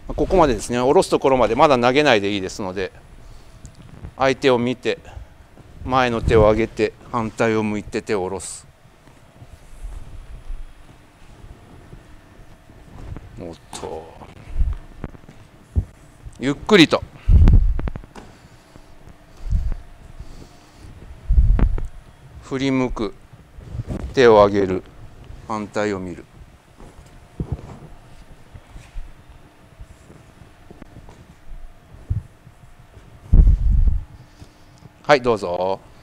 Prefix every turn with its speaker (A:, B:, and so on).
A: ここまでですね、下ろすところまでまだ投げないでいいですので、相手を見て前の手を上げて反対を向いて手を下ろす。おっと、ゆっくりと振り向く、手を上げる、反対を見る。はい、どうぞ。